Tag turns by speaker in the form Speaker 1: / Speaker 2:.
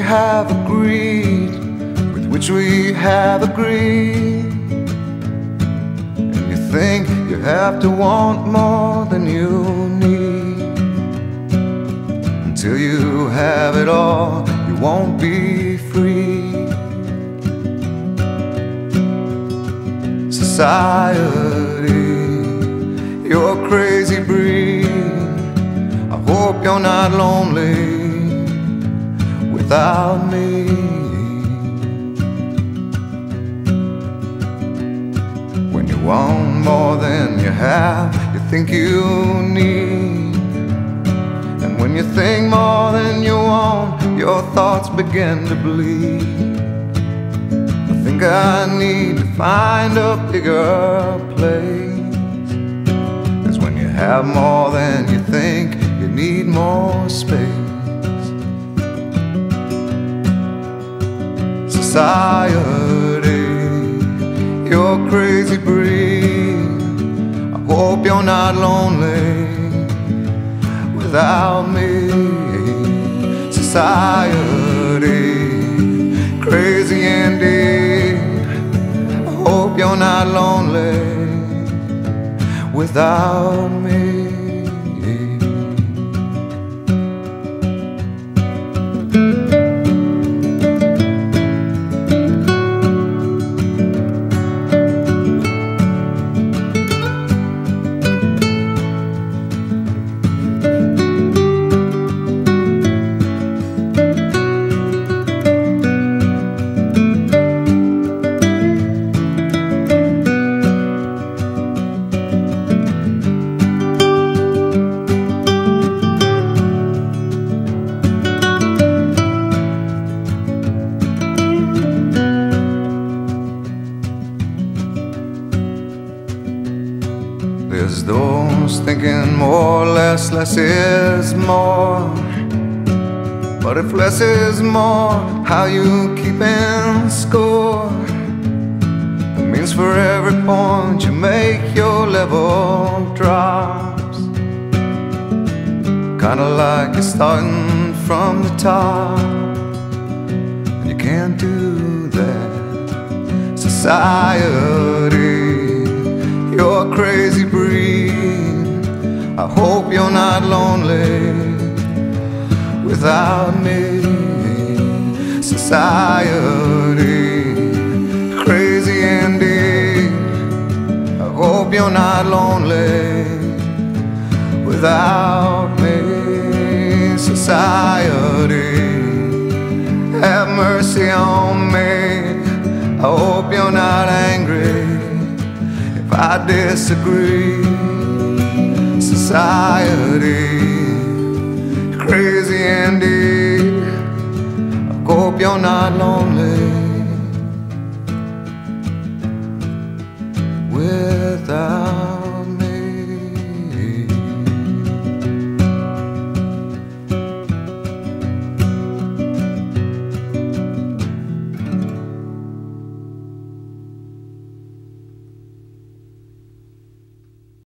Speaker 1: have agreed, with which we have agreed. And you think you have to want more than you need. Until you have it all, you won't be free. Society, you're a crazy breed. I hope you're not lonely without me. When you want more than you have, you think you need. And when you think more than you want, your thoughts begin to bleed. I think I need to find a bigger place. 'Cause when you have more than you think, you need more space. Society, you're a crazy breed. I hope you're not lonely without me. Society, crazy indeed. I hope you're not lonely without me. There's those thinking more or less is more. But if less is more, how you keeping score? It means for every point you make, your level drops. Kinda like you're starting from the top, and you can't do that. Society, you're a crazy breed. I hope you're not lonely without me. Society, crazy indeed. I hope you're not lonely without me. Society, have mercy on me. I hope you're not angry if I disagree. Society, crazy indeed. I hope you're not lonely